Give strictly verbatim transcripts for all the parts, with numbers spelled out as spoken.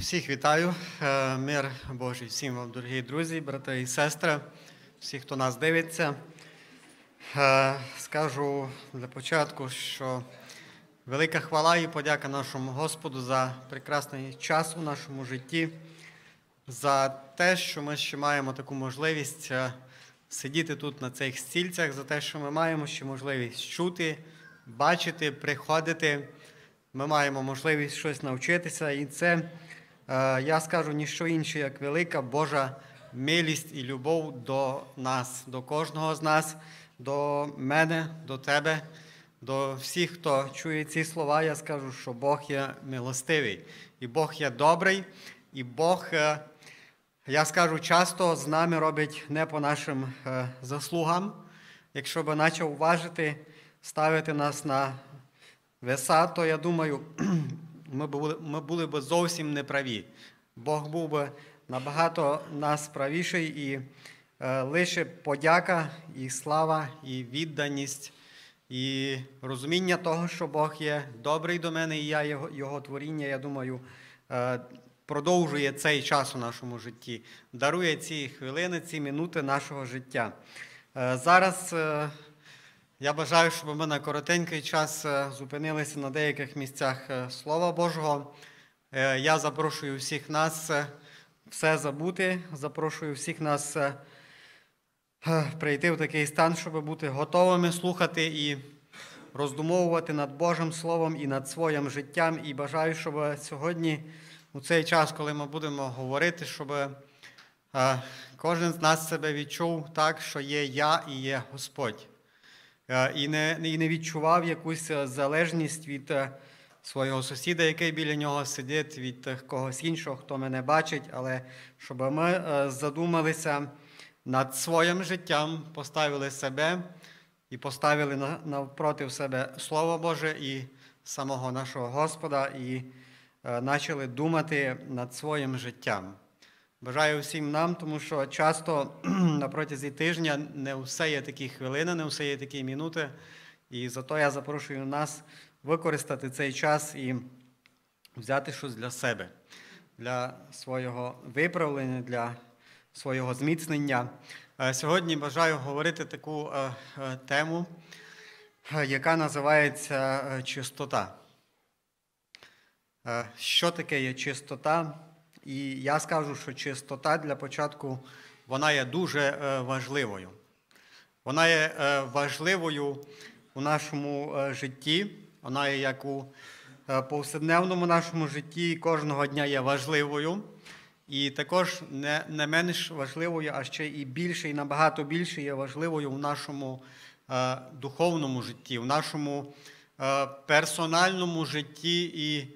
Всіх вітаю. Е, Мир Божий всім вам, дорогі друзі, брати і сестри, всі, хто нас дивиться. Е, Скажу для початку, що велика хвала і подяка нашому Господу за прекрасний час у нашому житті, за те, що ми ще маємо таку можливість сидіти тут на цих стільцях, за те, що ми маємо ще можливість чути, бачити, приходити. Ми маємо можливість щось навчитися, і це, я скажу, ніщо інше, як велика Божа милість і любов до нас, до кожного з нас, до мене, до тебе, до всіх, хто чує ці слова. Я скажу, що Бог є милостивий, і Бог є добрий, і Бог, я скажу, часто з нами робить не по нашим заслугам. Якщо би почав уважити, ставити нас на веса, то, я думаю, ми були, ми були б зовсім неправі. Бог був би набагато нас правіший, і е, лише подяка, і слава, і відданість, і розуміння того, що Бог є добрий до мене, і я його, його творіння, я думаю, е, продовжує цей час у нашому житті, дарує ці хвилини, ці минути нашого життя. Е, зараз е, я бажаю, щоб ми на коротенький час зупинилися на деяких місцях Слова Божого. Я запрошую всіх нас все забути, запрошую всіх нас прийти в такий стан, щоб бути готовими слухати і роздумовувати над Божим Словом і над своїм життям. І бажаю, щоб сьогодні, у цей час, коли ми будемо говорити, щоб кожен з нас себе відчув так, що є я і є Господь. І не, і не відчував якусь залежність від свого сусіда, який біля нього сидить, від когось іншого, хто мене бачить, але щоб ми задумалися над своїм життям, поставили себе і поставили навпроти себе Слово Боже і самого нашого Господа, і почали думати над своїм життям. Бажаю всім нам, тому що часто на протязі тижня не все є такі хвилини, не все є такі минути. І зато я запрошую нас використати цей час і взяти щось для себе, для свого виправлення, для свого зміцнення. Сьогодні бажаю говорити таку тему, яка називається чистота. Що таке є чистота? І я скажу, що чистота для початку, вона є дуже важливою. Вона є важливою у нашому житті, вона є як у повсякденному нашому житті, кожного дня є важливою. І також не, не менш важливою, а ще і більше, і набагато більше є важливою у нашому духовному житті, в нашому персональному житті і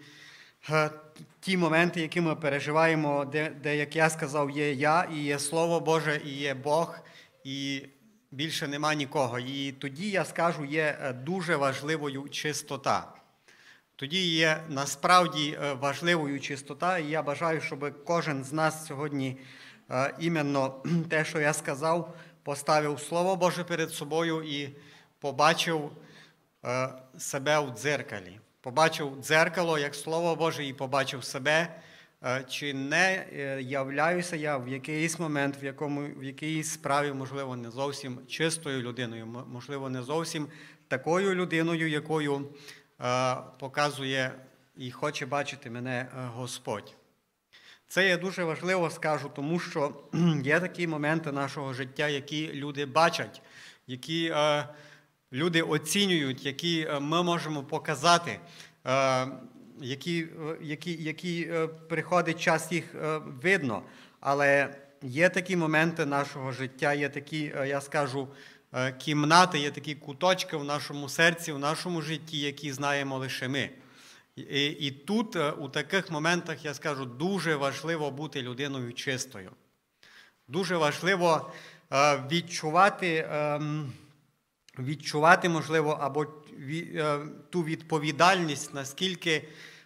ті моменти, які ми переживаємо, де, де, як я сказав, є я, і є Слово Боже, і є Бог, і більше нема нікого. І тоді, я скажу, є дуже важливою чистота. Тоді є насправді важливою чистота, і я бажаю, щоб кожен з нас сьогодні іменно те, що я сказав, поставив Слово Боже перед собою і побачив себе у дзеркалі. Побачив дзеркало, як Слово Боже, і побачив себе, чи не являюся я в якийсь момент, в, якому, в якійсь справі, можливо, не зовсім чистою людиною, можливо, не зовсім такою людиною, якою е, показує і хоче бачити мене Господь. Це є дуже важливо, скажу, тому що є такі моменти нашого життя, які люди бачать, які е, люди оцінюють, які ми можемо показати, які, які, які приходить час, їх видно. Але є такі моменти нашого життя, є такі, я скажу, кімнати, є такі куточки в нашому серці, в нашому житті, які знаємо лише ми. І, і тут, у таких моментах, я скажу, дуже важливо бути людиною чистою. Дуже важливо відчувати... відчувати, можливо, або ту відповідальність, наскільки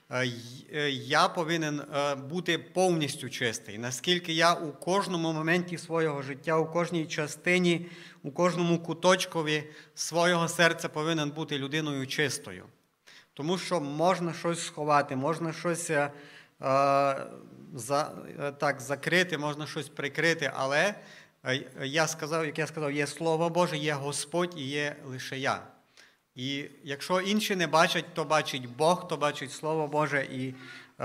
я повинен бути повністю чистий, наскільки я у кожному моменті свого життя, у кожній частині, у кожному куточкові свого серця повинен бути людиною чистою. Тому що можна щось сховати, можна щось за, так, закрити, можна щось прикрити, але я сказав, як я сказав, є Слово Боже, є Господь і є лише я. І якщо інші не бачать, то бачить Бог, то бачить Слово Боже, і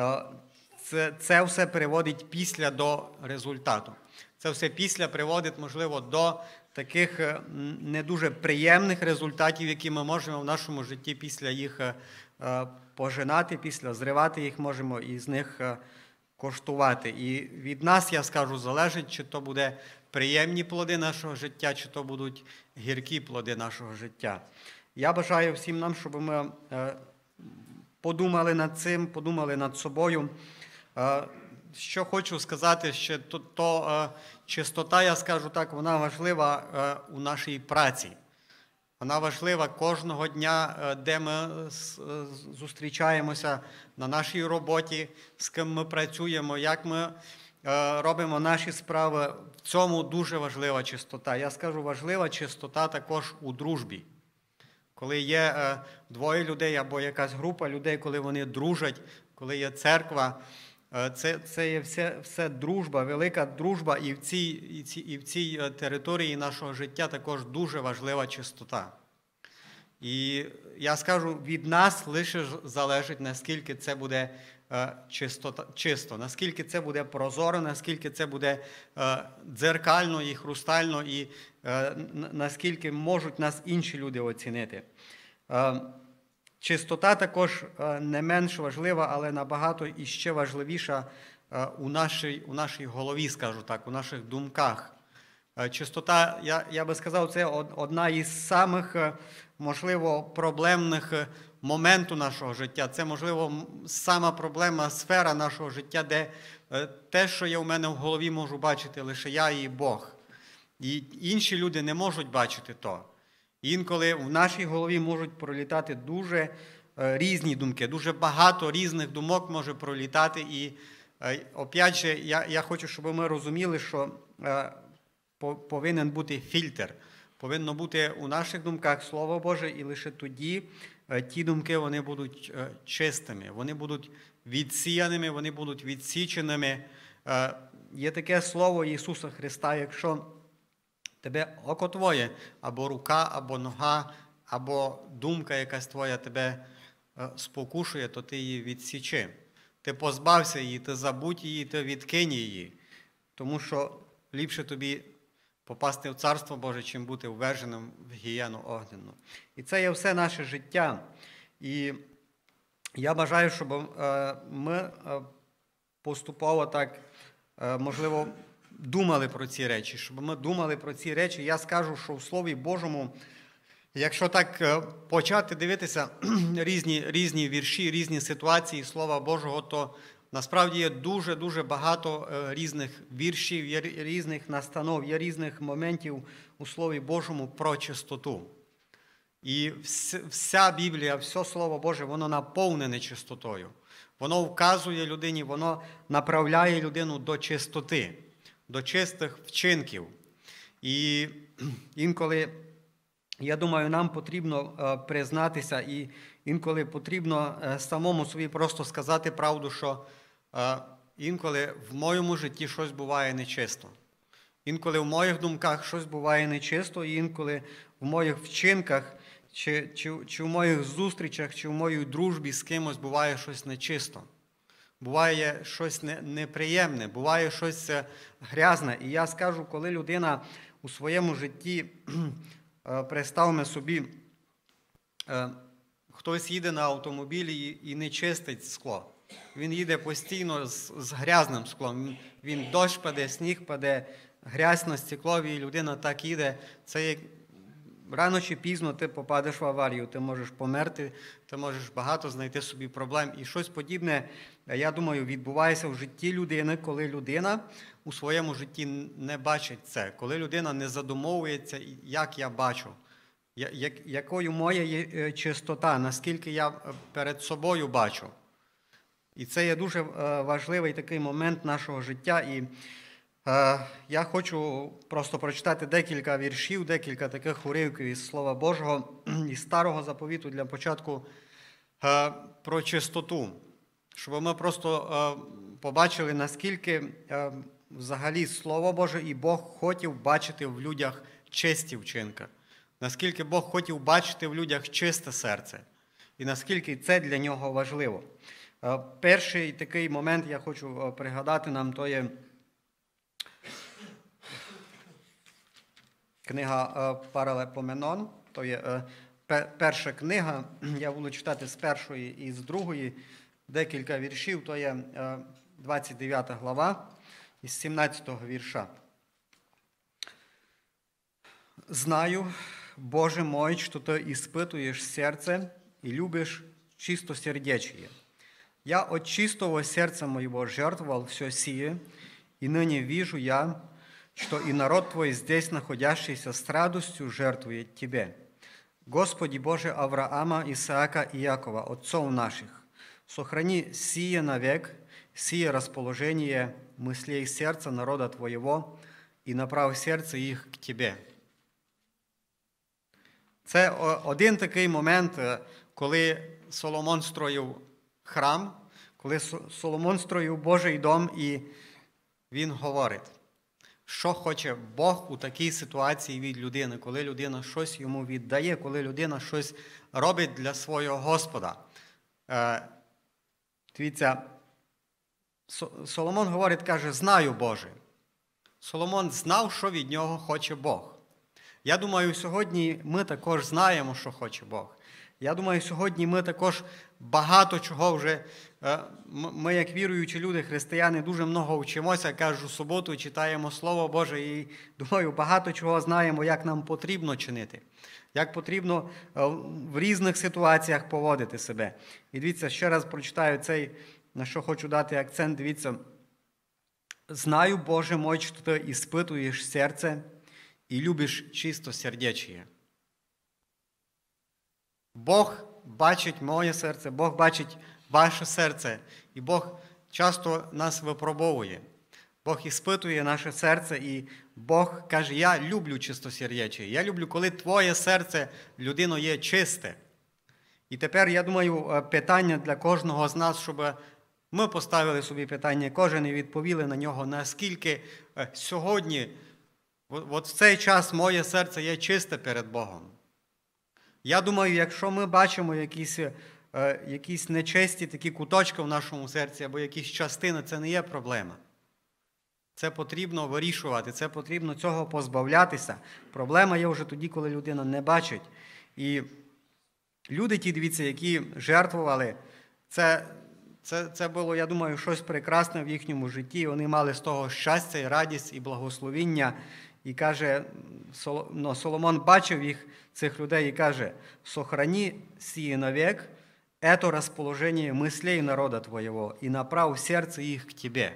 це, це все приводить після до результату. Це все після приводить, можливо, до таких не дуже приємних результатів, які ми можемо в нашому житті після їх пожинати, після зривати їх можемо і з них коштувати. І від нас, я скажу, залежить, чи то буде приємні плоди нашого життя, чи то будуть гіркі плоди нашого життя. Я бажаю всім нам, щоб ми подумали над цим, подумали над собою. Що хочу сказати, що то, то чистота, я скажу так, вона важлива у нашій праці. Вона важлива кожного дня, де ми зустрічаємося на нашій роботі, з ким ми працюємо, як ми робимо наші справи. В цьому дуже важлива чистота. Я скажу, важлива чистота також у дружбі. Коли є двоє людей або якась група людей, коли вони дружать, коли є церква, це, це є все, все дружба, велика дружба, і в, цій, і, ці, і в цій території нашого життя також дуже важлива чистота. І я скажу, від нас лише залежить, наскільки це буде чистота, чисто, наскільки це буде прозоро, наскільки це буде дзеркально і хрустально, і наскільки можуть нас інші люди оцінити. Чистота також не менш важлива, але набагато іще важливіша у нашій, у нашій голові, скажу так, у наших думках. Чистота, я, я би сказав, це одна із самих, можливо, проблемних моментів нашого життя. Це, можливо, сама проблемна сфера нашого життя, де те, що є у мене в голові, можу бачити лише я і Бог. І інші люди не можуть бачити то. Інколи в нашій голові можуть пролітати дуже різні думки, дуже багато різних думок може пролітати. І, опять же, я, я хочу, щоб ми розуміли, що повинен бути фільтр. Повинно бути у наших думках Слово Боже, і лише тоді ті думки вони будуть чистими, вони будуть відсіяними, вони будуть відсіченими. Є таке слово Ісуса Христа, якщо тебе око твоє, або рука, або нога, або думка якась твоя тебе спокушує, то ти її відсічи. Ти позбався її, ти забудь її, ти відкинь її. Тому що ліпше тобі попасти в Царство Боже, чим бути вверженим в гієну огненну. І це є все наше життя. І я бажаю, щоб ми поступово так, можливо, думали про ці речі, щоб ми думали про ці речі. Я скажу, що в Слові Божому, якщо так почати дивитися різні, різні вірші, різні ситуації Слова Божого, то насправді є дуже-дуже багато різних віршів, є різних настанов, є різних моментів у Слові Божому про чистоту. І вся Біблія, все Слово Боже, воно наповнене чистотою. Воно вказує людині, воно направляє людину до чистоти, до чистих вчинків. І інколи, я думаю, нам потрібно признатися, і інколи потрібно самому собі просто сказати правду, що інколи в моєму житті щось буває нечисто. Інколи в моїх думках щось буває нечисто, і інколи в моїх вчинках, чи, чи, чи в моїх зустрічах, чи в моїй дружбі з кимось буває щось нечисто. Буває щось неприємне, буває щось грязне. І я скажу, коли людина у своєму житті, представимо собі, хтось їде на автомобілі і не чистить скло. Він їде постійно з, з грязним склом. Він дощ паде, сніг паде, грязь на стеклові, і людина так їде. Це як рано чи пізно ти попадеш в аварію, ти можеш померти, ти можеш багато знайти собі проблем. І щось подібне, я думаю, відбувається в житті людини, коли людина у своєму житті не бачить це, коли людина не задумовується, як я бачу, якою моя є чистота, наскільки я перед собою бачу. І це є дуже важливий такий момент нашого життя. І е, я хочу просто прочитати декілька віршів, декілька таких уривків із Слова Божого, із Старого Заповіту для початку, е, про чистоту. щоб ми просто побачили, наскільки взагалі Слово Боже і Бог хотів бачити в людях чисті вчинки. Наскільки Бог хотів бачити в людях чисте серце. І наскільки це для нього важливо. Перший такий момент я хочу пригадати нам, то є книга Паралепоменон. То є перша книга, я буду читати з першої і з другої, декілька віршів, то є двадцять дев'ята глава із сімнадцятого вірша. «Знаю, Боже мой, что ты испытываешь сердце и любишь чистосердечие. Я от чистого сердца моего жертвовал все сие, и ныне вижу я, что и народ твой здесь, находящийся с радостью, жертвует тебе. Господи Боже Авраама, Исаака и Якова, отцов наших, сохрани сие навек, сие расположение мыслей сердца народа твоего, и направь сердце их к тебе». Це один такий момент, коли Соломон строїв храм, коли Соломон строїв Божий дом, і він говорить, що хоче Бог у такій ситуації від людини, коли людина щось йому віддає, коли людина щось робить для свого Господа. Дивіться, Соломон говорить, каже, знаю Боже. Соломон знав, що від нього хоче Бог. Я думаю, сьогодні ми також знаємо, що хоче Бог. Я думаю, сьогодні ми також багато чого вже, ми як віруючі люди, християни, дуже много вчимося, кожну суботу читаємо Слово Боже і, думаю, багато чого знаємо, як нам потрібно чинити, як потрібно в різних ситуаціях поводити себе. І дивіться, ще раз прочитаю цей, на що хочу дати акцент, дивіться. «Знаю, Боже мой, что ты испытываешь сердце и любишь чистосердечие». Бог бачить моє серце, Бог бачить ваше серце, і Бог часто нас випробовує. Бог іспитує наше серце, і Бог каже, я люблю чистосердечие. Я люблю, коли твоє серце, людино, є чисте. І тепер, я думаю, питання для кожного з нас, щоб ми поставили собі питання, кожен і відповіли на нього, наскільки сьогодні, от в цей час моє серце є чисте перед Богом. Я думаю, якщо ми бачимо якісь, якісь нечисті такі куточки в нашому серці, або якісь частини, це не є проблема. Це потрібно вирішувати, це потрібно цього позбавлятися. Проблема є вже тоді, коли людина не бачить. І люди ті, дивіться, які жертвували, це, це, це було, я думаю, щось прекрасне в їхньому житті. Вони мали з того щастя, і радість, і благословіння. І каже, ну, Соломон бачив їх, цих людей, і каже, «Сохрани сие навек, это расположение мыслей народа твоего, и направь серце їх к тебе».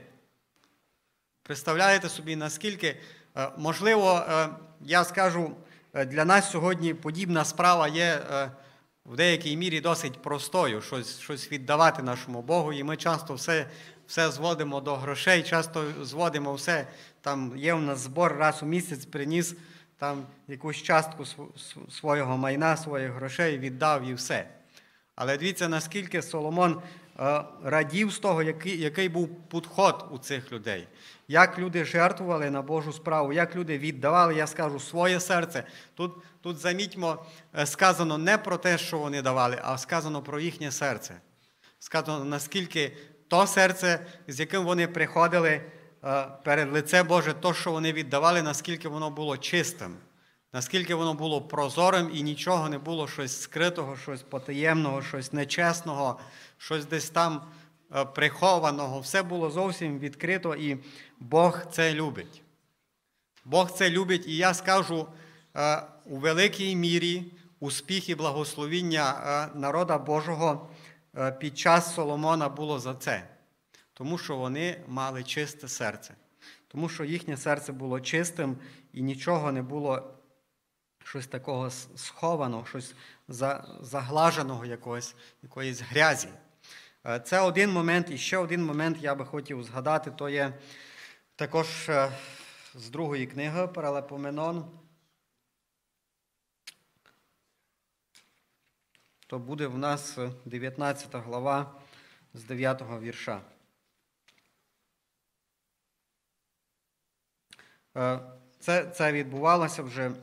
Представляєте собі, наскільки, можливо, я скажу, для нас сьогодні подібна справа є в деякій мірі досить простою, щось, щось віддавати нашому Богу, і ми часто все, все зводимо до грошей, часто зводимо все, там є у нас збор, раз у місяць приніс там якусь частку свого майна, своїх грошей, віддав і все. Але дивіться, наскільки Соломон е, радів з того, який, який був підход у цих людей. Як люди жертвували на Божу справу, як люди віддавали, я скажу, своє серце. Тут, тут замітьмо, сказано не про те, що вони давали, а сказано про їхнє серце. Сказано, наскільки то серце, з яким вони приходили е, перед лице Боже, то, що вони віддавали, наскільки воно було чистим. Наскільки воно було прозорим і нічого не було щось скритого, щось потаємного, щось нечесного, щось десь там прихованого. Все було зовсім відкрито, і Бог це любить. Бог це любить, і я скажу, у великій мірі успіх і благословіння народа Божого під час Соломона було за це. Тому що вони мали чисте серце. Тому що їхнє серце було чистим і нічого не було щось такого схованого, щось заглаженого якогось, якоїсь грязі. Це один момент. І ще один момент я би хотів згадати, то є також з другої книги Паралепоменон. То буде в нас дев'ятнадцята глава з дев'ятого вірша. Це, це відбувалося вже,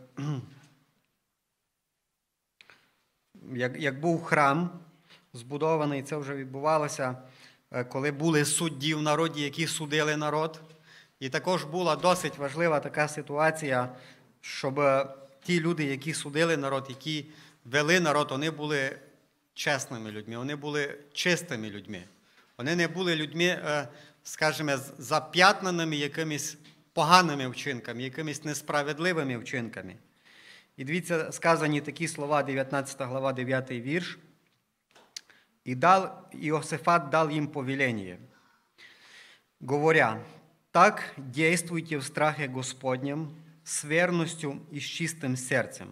як, як був храм збудований, це вже відбувалося, коли були судді в народі, які судили народ. І також була досить важлива така ситуація, щоб ті люди, які судили народ, які вели народ, вони були чесними людьми, вони були чистими людьми. Вони не були людьми, скажімо, зап'ятнаними якимись поганими вчинками, якимись несправедливими вчинками. І дивіться, сказані такі слова, дев'ятнадцята глава, дев'ятий вірш. «И дал, Иосафат дал им повеление, говоря, так действуйте в страхе Господнем, с верностью и с чистым сердцем».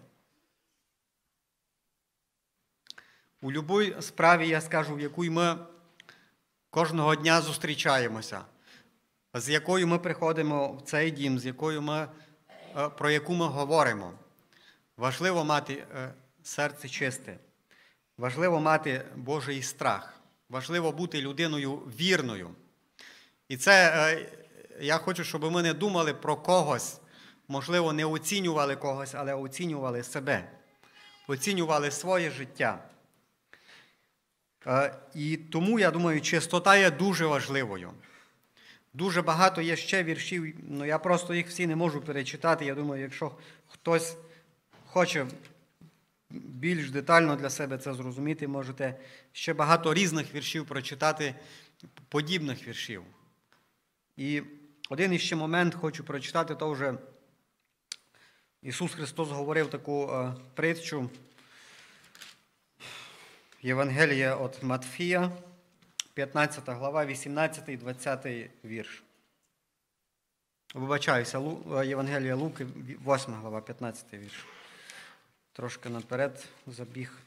У будь-якій справі, я скажу, в якій ми кожного дня зустрічаємося, з якою ми приходимо в цей дім, з якою ми, про яку ми говоримо, важливо мати серце чисте, важливо мати Божий страх, важливо бути людиною вірною. І це, я хочу, щоб ми не думали про когось, можливо, не оцінювали когось, але оцінювали себе, оцінювали своє життя. І тому, я думаю, чистота є дуже важливою. Дуже багато є ще віршів, ну я просто їх всі не можу перечитати. Я думаю, якщо хтось хоче більш детально для себе це зрозуміти, можете ще багато різних віршів прочитати, подібних віршів. І один іще момент хочу прочитати, то вже Ісус Христос говорив таку е, притчу, Євангелія від Матфія, п'ятнадцята глава, вісімнадцятий двадцятий вірш. Вибачаюся, Лу, Євангелія Луки, восьма глава, п'ятнадцятий вірш. Трошки наперед забіг.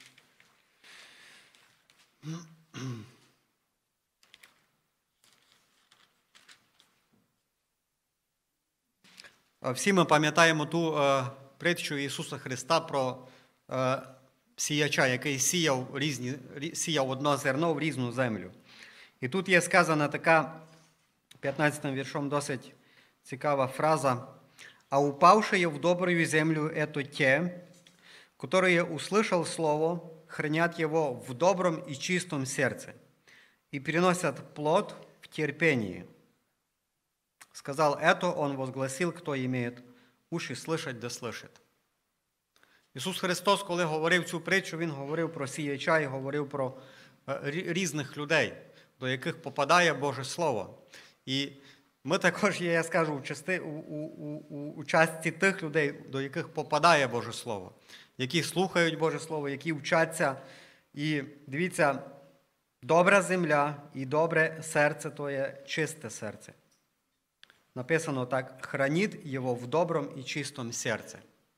Всі ми пам'ятаємо ту е, притчу Ісуса Христа про е, сіяча, який сіяв, різні, сіяв одно зерно в різну землю. І тут є сказана така, п'ятнадцятим віршом, досить цікава фраза. «А упавшие в добрую землю – это те, которые, услышал слово, хранят его в добром и чистом сердце и переносят плод в терпении. Сказал это, он возгласил, кто имеет уши слышать, да слышит». Ісус Христос, коли говорив цю притчу, Він говорив про сіяча і говорив про різних людей, до яких попадає Боже Слово. І ми також є, я скажу, у, части, у, у, у, у частці тих людей, до яких попадає Боже Слово, які слухають Боже Слово, які вчаться. І дивіться, добра земля і добре серце – то є чисте серце. Написано так, «Храніть його в добром і чистом серці».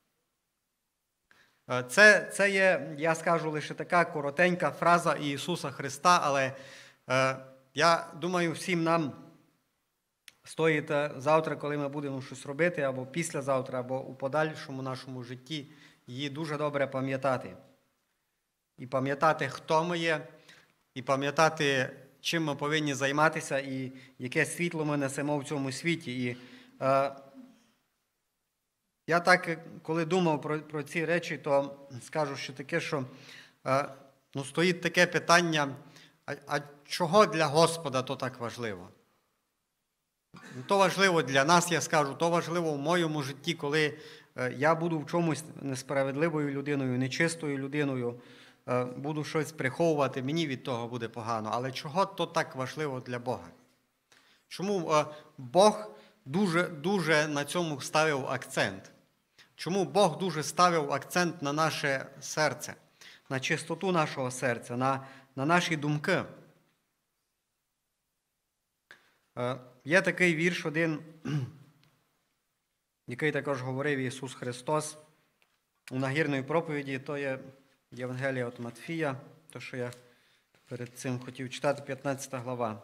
Це, це є, я скажу, лише така коротенька фраза Ісуса Христа, але е, я думаю, всім нам стоїть завтра, коли ми будемо щось робити, або післязавтра, або у подальшому нашому житті, її дуже добре пам'ятати. І пам'ятати, хто ми є, і пам'ятати, чим ми повинні займатися, і яке світло ми несемо в цьому світі. І е, я так, коли думав про, про ці речі, то скажу ще таке, що е, ну, стоїть таке питання, а, а чого для Господа то так важливо? То важливо для нас, я скажу, то важливо в моєму житті, коли е, я буду в чомусь несправедливою людиною, нечистою людиною, е, буду щось приховувати, мені від того буде погано. Але чого то так важливо для Бога? Чому е, Бог дуже, дуже на цьому ставив акцент? Чому Бог дуже ставив акцент на наше серце, на чистоту нашого серця, на, на наші думки? Е, є такий вірш один, який також говорив Ісус Христос у нагірної проповіді, то є Євангелія від Матфія, то, що я перед цим хотів читати, п'ятнадцята глава.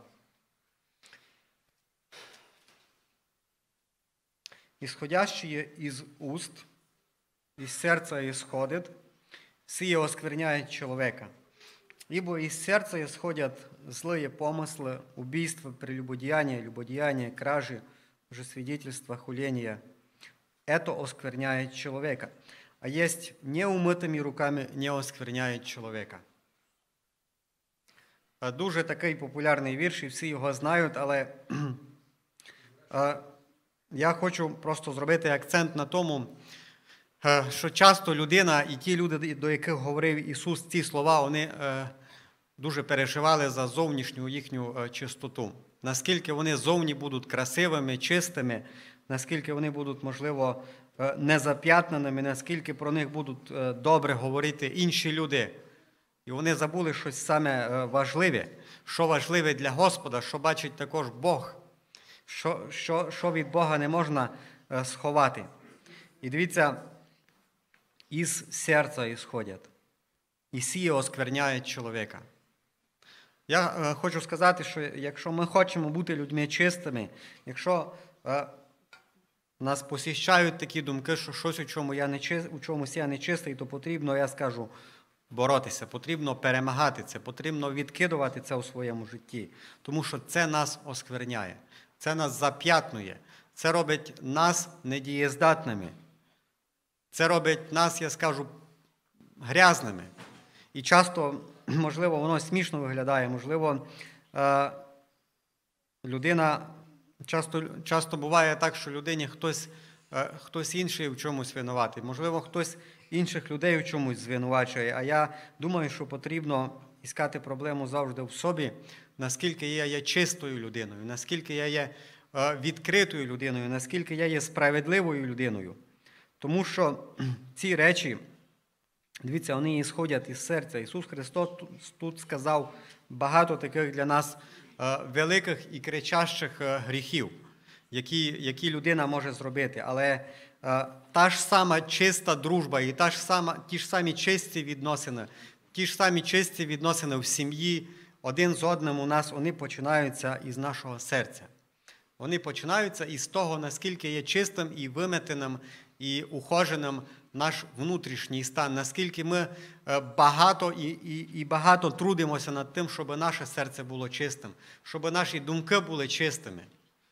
«Исходящее из уст, из сердца исходит, сие оскверняет человека, Ибо из сердца исходят злые помыслы, убийства, прелюбодеяния, любодеяния, кражи, лжесвидетельства, хуления. Это оскверняет человека. А есть неумытыми руками не оскверняет чоловіка. Дуже такий популярний вірш, і всі його знають, але я хочу просто зробити акцент на тому, що часто людина і ті люди, до яких говорив Ісус ці слова, вони дуже переживали за зовнішню їхню чистоту. Наскільки вони зовні будуть красивими, чистими, наскільки вони будуть, можливо, незап'ятненими, наскільки про них будуть добре говорити інші люди. І вони забули щось саме важливе, що важливе для Господа, що бачить також Бог, що, що, що від Бога не можна сховати. І дивіться, із серця ісходять, і сіє оскверняє чоловіка. Я хочу сказати, що якщо ми хочемо бути людьми чистими, якщо нас посіщають такі думки, що щось у, чому я не чист, у чомусь я не чистий, то потрібно, я скажу, боротися, потрібно перемагати це, потрібно відкидувати це у своєму житті, тому що це нас оскверняє, це нас зап'ятнує, це робить нас недієздатними, це робить нас, я скажу, грязними. І часто, можливо, воно смішно виглядає, можливо, людина, часто, часто буває так, що людині хтось, хтось інший в чомусь винуватий, можливо, хтось інших людей в чомусь звинувачує, а я думаю, що потрібно іскати проблему завжди в собі, наскільки я є чистою людиною, наскільки я є відкритою людиною, наскільки я є справедливою людиною. Тому що ці речі, дивіться, вони ісходять із серця. Ісус Христос тут сказав багато таких для нас великих і кричащих гріхів, які, які людина може зробити. Але та ж сама чиста дружба і та ж сама, ті ж самі чисті відносини, ті ж самі чисті відносини в сім'ї, один з одним у нас, вони починаються із нашого серця. Вони починаються із того, наскільки є чистим і виметеним, і ухоженим наш внутрішній стан, наскільки ми багато і, і, і багато трудимося над тим, щоб наше серце було чистим, щоб наші думки були чистими.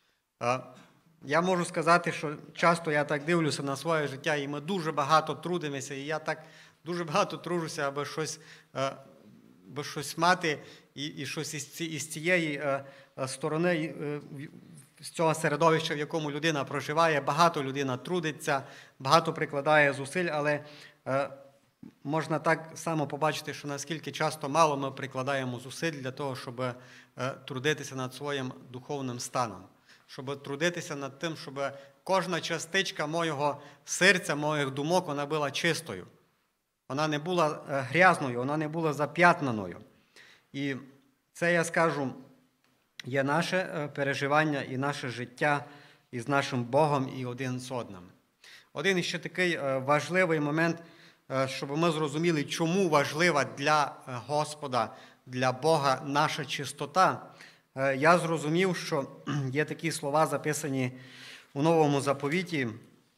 Я можу сказати, що часто я так дивлюся на своє життя, і ми дуже багато трудимося, і я так дуже багато тружуся, аби щось, аби щось мати, і, і щось із, із цієї сторони, з цього середовища, в якому людина проживає. Багато людина трудиться, багато прикладає зусиль, але можна так само побачити, що наскільки часто мало ми прикладаємо зусиль для того, щоб трудитися над своїм духовним станом. Щоб трудитися над тим, щоб кожна частичка моєго серця, моїх думок, вона була чистою. Вона не була грязною, вона не була зап'ятнаною. І це, я скажу, є наше переживання і наше життя із нашим Богом і один з одним. Один ще такий важливий момент, щоб ми зрозуміли, чому важлива для Господа, для Бога наша чистота. Я зрозумів, що є такі слова, записані у Новому Заповіті.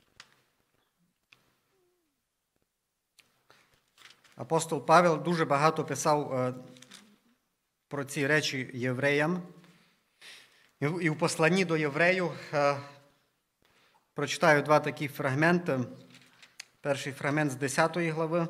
Апостол Павел дуже багато писав про ці речі євреям. І в посланні до євреїв прочитаю два такі фрагменти. Перший фрагмент з десятої глави,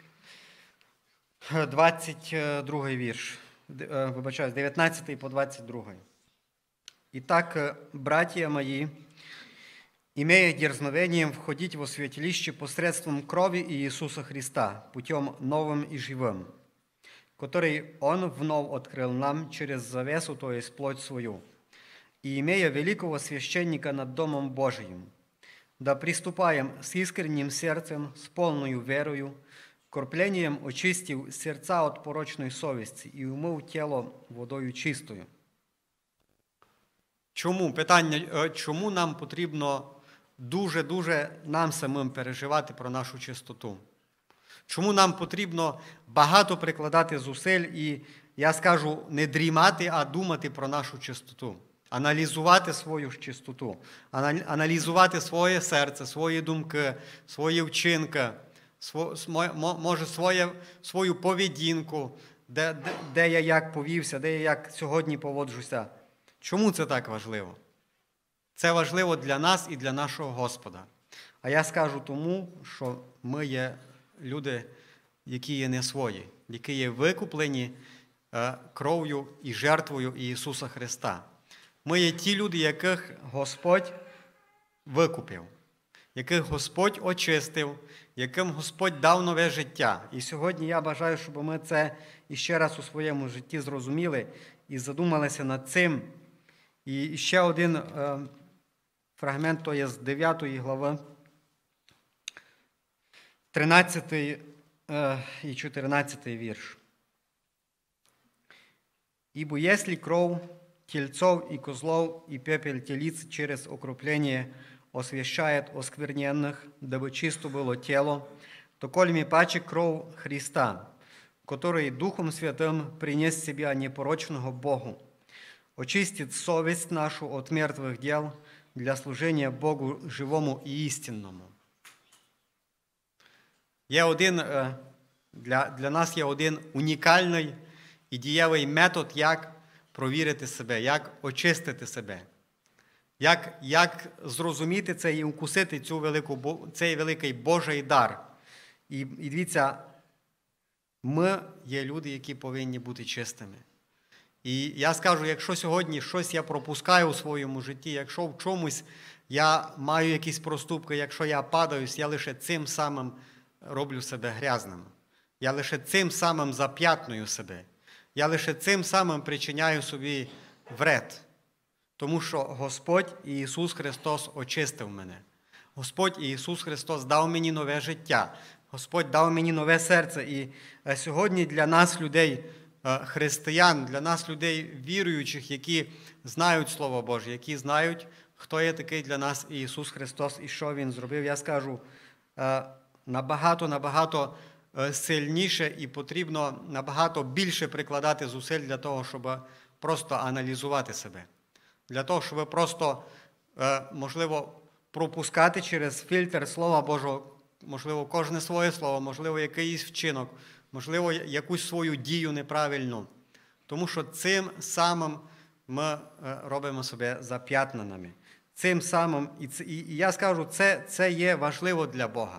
двадцять другий вірш. Вибачаю, з дев'ятнадцятого по двадцять другий. «Итак, братья мои, имея дерзновением входить во святилище посредством крови Иисуса Христа, путем новым и живым, который Он вновь открыл нам через завесу, то есть плоть свою, и имея великого священника над Домом Божиим, да приступаем с искренним сердцем, с полною верою, корплением очистив серця от порочної совісті і умив тіло водою чистою». Чому? Питання, чому нам потрібно дуже-дуже нам самим переживати про нашу чистоту? Чому нам потрібно багато прикладати зусиль і, я скажу, не дрімати, а думати про нашу чистоту? Аналізувати свою чистоту, аналізувати своє серце, свої думки, свої вчинки, може своє, свою поведінку, де, де, де я як повівся, де я як сьогодні поводжуся. Чому це так важливо? Це важливо для нас і для нашого Господа. А я скажу тому, що ми є люди, які є не свої, які є викуплені кров'ю і жертвою Ісуса Христа. Ми є ті люди, яких Господь викупив, яких Господь очистив, яким Господь дав нове життя. І сьогодні я бажаю, щоб ми це іще раз у своєму житті зрозуміли і задумалися над цим. І ще один е, фрагмент, то є з дев'ятої глави, тринадцятий е, і чотирнадцятий вірш. «Ибо если кровь тельцов и козлов и пепель телиц через окропление освящает оскверненных, дабы чисто было тело, то кольми паче кровь Христа, который Духом Святым принес себя непорочного Богу, очистит совесть нашу от мертвых дел для служения Богу живому и истинному». Є один, для, для нас є один унікальний і дієвий метод, як провірити себе, як очистити себе, як, як зрозуміти це і укусити цю велику, цей великий Божий дар. І, і дивіться, ми є люди, які повинні бути чистими. І я скажу, якщо сьогодні щось я пропускаю у своєму житті, якщо в чомусь я маю якісь проступки, якщо я падаюсь, я лише цим самим роблю себе грязним. Я лише цим самим зап'ятную себе. Я лише цим самим причиняю собі вред. Тому що Господь і Ісус Христос очистив мене. Господь і Ісус Христос дав мені нове життя. Господь дав мені нове серце. І сьогодні для нас, людей, християн, для нас, людей віруючих, які знають Слово Боже, які знають, хто є такий для нас Ісус Христос і що Він зробив, я скажу, набагато, набагато сильніше і потрібно набагато більше прикладати зусиль для того, щоб просто аналізувати себе. Для того, щоб просто, можливо, пропускати через фільтр Слова Божого, можливо, кожне своє слово, можливо, якийсь вчинок, можливо, якусь свою дію неправильну. Тому що цим самим ми робимо себе зап'ятненими. Цим самим, і, це, і я скажу, це, це є важливо для Бога.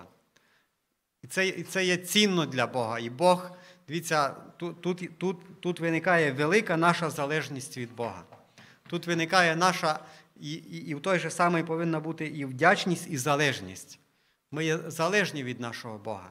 І це, і це є цінно для Бога. І Бог, дивіться, тут, тут, тут, тут виникає велика наша залежність від Бога. Тут виникає наша, і, і, і в той же самий повинна бути і вдячність, і залежність. Ми є залежні від нашого Бога.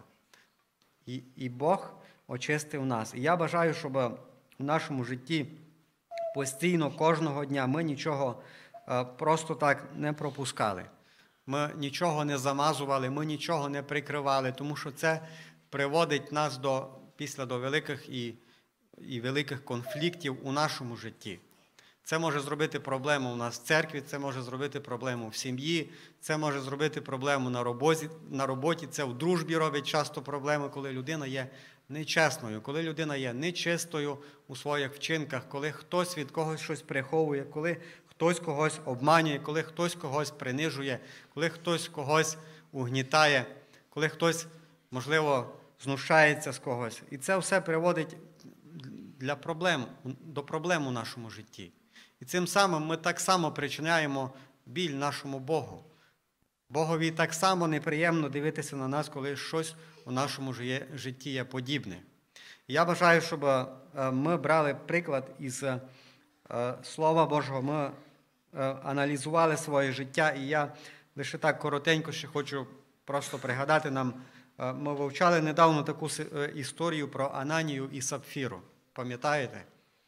І, і Бог очистив нас. І я бажаю, щоб в нашому житті постійно, кожного дня ми нічого просто так не пропускали. Ми нічого не замазували, ми нічого не прикривали, тому що це приводить нас до, після до великих і, і великих конфліктів у нашому житті. Це може зробити проблему у нас в церкві, це може зробити проблему в сім'ї, це може зробити проблему на роботі, на роботі, це в дружбі робить часто проблеми, коли людина є нечесною, коли людина є нечистою у своїх вчинках, коли хтось від когось щось приховує, коли хтось когось обманює, коли хтось когось принижує, коли хтось когось угнітає, коли хтось, можливо, знущається з когось. І це все приводить для проблем, до проблем у нашому житті. І цим самим ми так само причиняємо біль нашому Богу. Богові так само неприємно дивитися на нас, коли щось у нашому житті є подібне. І я бажаю, щоб ми брали приклад із Слова Божого, ми аналізували своє життя, і я лише так коротенько ще хочу просто пригадати нам, ми вивчали недавно таку історію про Ананію і Сапфіру. Пам'ятаєте?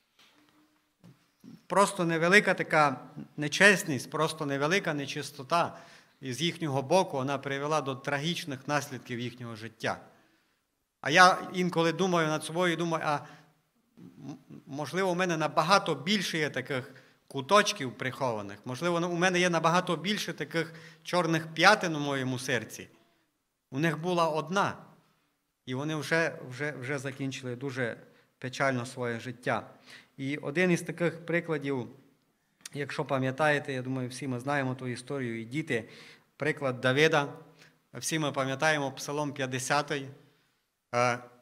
Просто невелика така нечесність, просто невелика нечистота з їхнього боку, вона привела до трагічних наслідків їхнього життя. А я інколи думаю над собою і думаю, а можливо, у мене набагато більше є таких куточків прихованих, можливо, у мене є набагато більше таких чорних п'ятин у моєму серці. У них була одна, і вони вже, вже, вже закінчили дуже печально своє життя. І один із таких прикладів, якщо пам'ятаєте, я думаю, всі ми знаємо ту історію, і діти, приклад Давида, всі ми пам'ятаємо Псалом п'ятдесятий,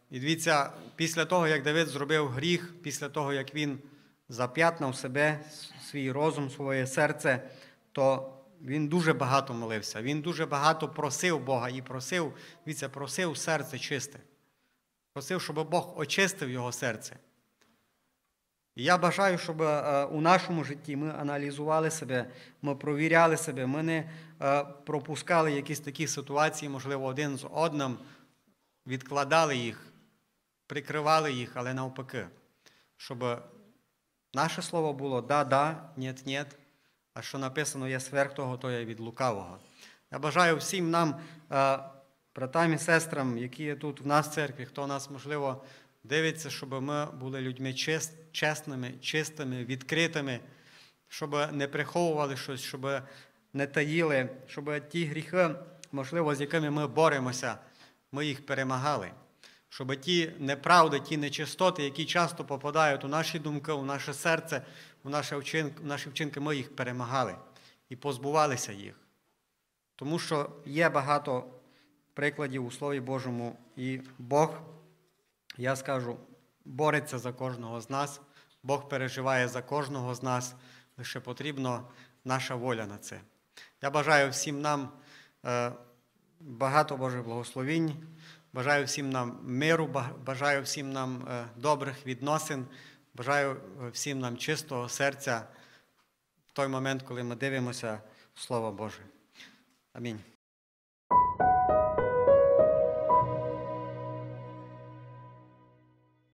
І дивіться, після того, як Давид зробив гріх, після того, як він зап'ятнав себе, свій розум, своє серце, то він дуже багато молився. Він дуже багато просив Бога і просив, дивіться, просив серце чисте. Просив, щоб Бог очистив його серце. І я бажаю, щоб у нашому житті ми аналізували себе, ми провіряли себе, ми не пропускали якісь такі ситуації, можливо, один з одним, відкладали їх, прикривали їх, але навпаки, щоб наше слово було «да-да», «нєт-нєт», а що написано «є сверх того, то є від лукавого». Я бажаю всім нам, братам і сестрам, які є тут в нас в церкві, хто нас, можливо, дивиться, щоб ми були людьми чесними, чистими, відкритими, щоб не приховували щось, щоб не таїли, щоб ті гріхи, можливо, з якими ми боремося, ми їх перемагали. Щоб ті неправди, ті нечистоти, які часто попадають у наші думки, у наше серце, у наші вчинки, у наші вчинки, ми їх перемагали і позбувалися їх. Тому що є багато прикладів у Слові Божому, і Бог, я скажу, бореться за кожного з нас, Бог переживає за кожного з нас, лише потрібна наша воля на це. Я бажаю всім нам багато Божих благословінь, бажаю всім нам миру, бажаю всім нам добрих відносин, бажаю всім нам чистого серця в той момент, коли ми дивимося в Слово Боже. Амінь.